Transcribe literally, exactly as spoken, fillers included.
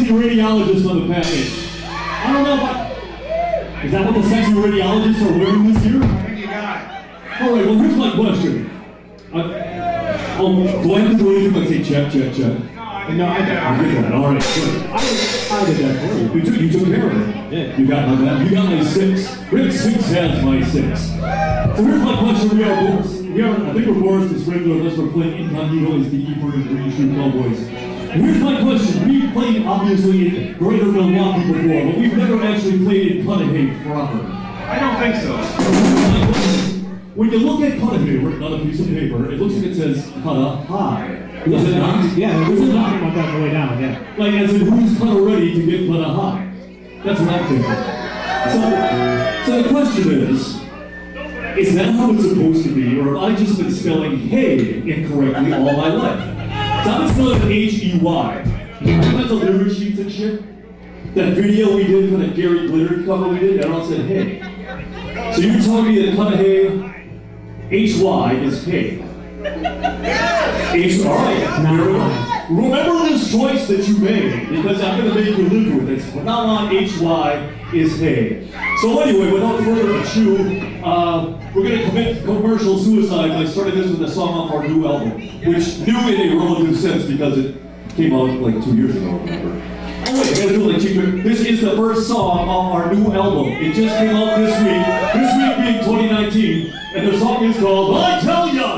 radiologist on the package. I don't know what... Is that what the sexy radiologists are wearing this year? I think you got it. Alright, well here's my question. Uh, oh, do I have to do anything like say check, check, check? No, I did. I did that, alright, good. I, I did that for you. You took, you took care of it. Yeah. You got my, you got my six. Rick Six has my six. So here's my question. We are Boris. We are, I think we're Boris, this regular unless we're playing incognito as the E for the Green Shoe Cowboys. And here's my question. We've played, obviously, in Greater Milwaukee before, but we've never actually played in Cudahy proper. I don't think so. When you look at Cudahy written on a piece of paper, it looks like it says Cudahy. Does it not? Yeah, we're just talking about that on the way down, yeah. Like, as in, who's kind of ready to get Cudahy? That's what I'm thinking. So, so the question is, is that how it's supposed to be, or have I just been spelling hay incorrectly all my life? So I've been spelling H E Y. I went to lyric sheets and shit. That video we did for the Gary Glitter cover we did, that all said hay. So you're telling me that Cudahy, H Y is hay. H Y. Remember this choice that you made, because I'm going to make you live with it. From now on, H Y is hay. So anyway, without further ado, uh, we're going to commit commercial suicide by starting this with a song off our new album, which new in a relative sense because it came out like two years ago, remember? Oh wait, I gotta do it like cheaper. This is the first song off our new album. It just came out this week, this week being twenty nineteen, and the song is called I Tell Ya!